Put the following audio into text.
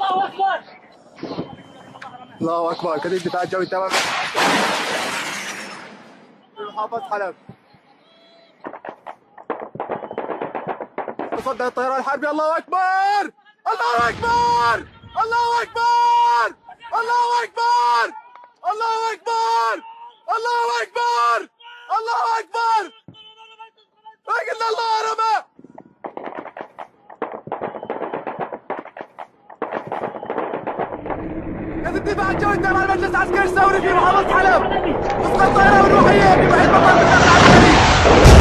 الله اكبر. كتيبة الدفاع الجوي تمام محافظة حلب. تصدى الطيران الحربي. الله اكبر الله اكبر الله اكبر الله اكبر الله اكبر الله اكبر الله اكبر. لكن الله رمى. الدفاع الجوي تابع المجلس العسكري الثوري في محافظة حلب وفق الطائرة الروحية في محيط مطار العسكري.